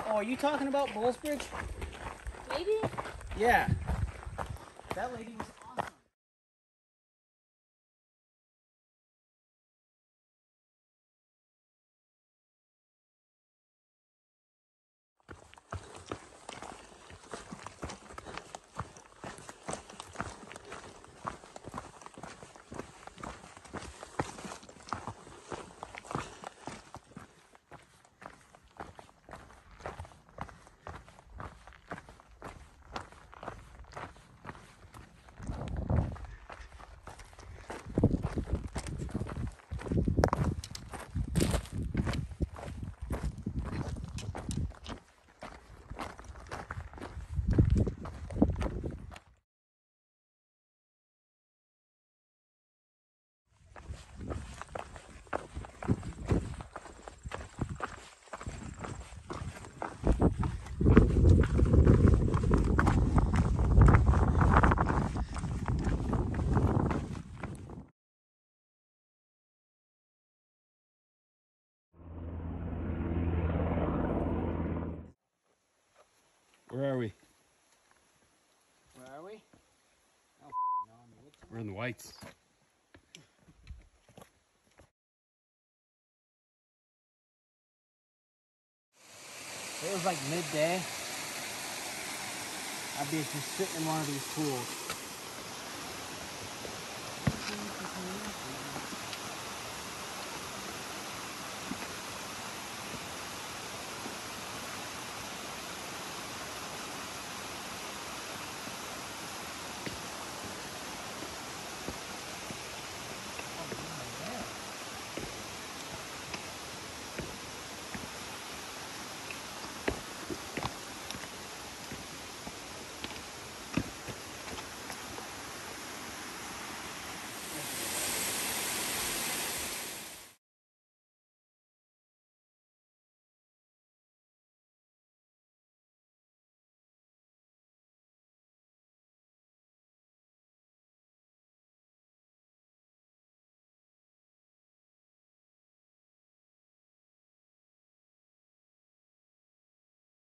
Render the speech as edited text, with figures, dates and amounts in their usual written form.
Oh, are you talking about Bullsbridge? Maybe? Yeah. That lady was awesome. Where are we? Where are we? Oh, no, We're in the whites. If it was like midday, I'd be just sitting in one of these pools.